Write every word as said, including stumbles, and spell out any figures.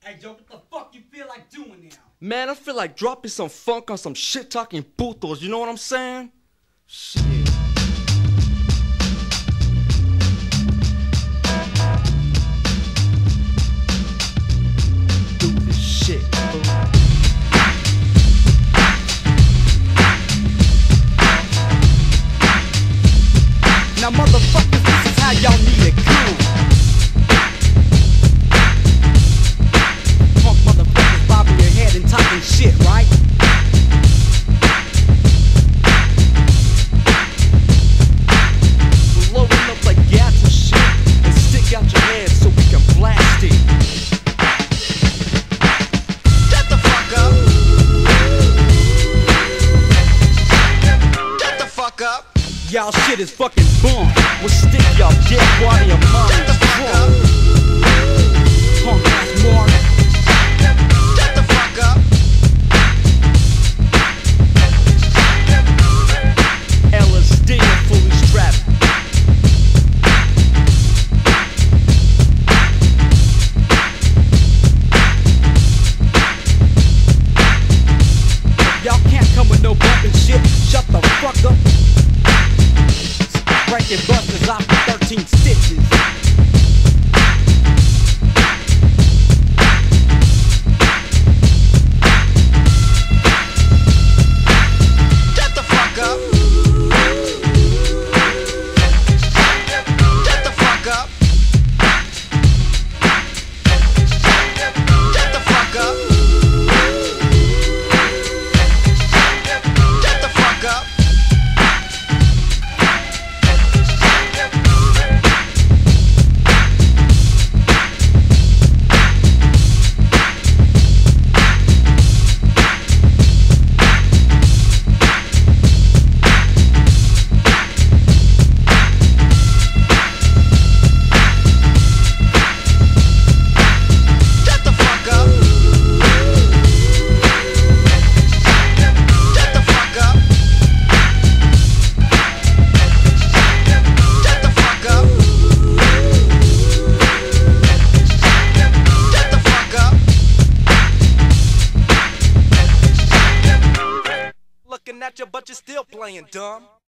Hey Joe, what the fuck you feel like doing now? Man, I feel like dropping some funk on some shit talking putos, you know what I'm saying? Shit. Do this shit, bro. Now motherfuckers, this is how y'all need it cool. Punk motherfuckers bobbing your head and talking shit, right? We're loading up like gas and shit, and stick out your head so we can blast it. Shut the fuck up. Shut the fuck up. Y'all shit is fucking bomb. We'll stick y'all dead while your mom Shut the is fuck drunk. up. Punk ass morning. Shut the fuck up. L S D and fully strapped. If y'all can't come with no bumpin' shit, shut the fuck up. Breaking busters off for thirteen stitches. Shut the fuck up. Shut the fuck up. Shut the fuck up. Shut the fuck up. Looking at you, but you're still playing dumb.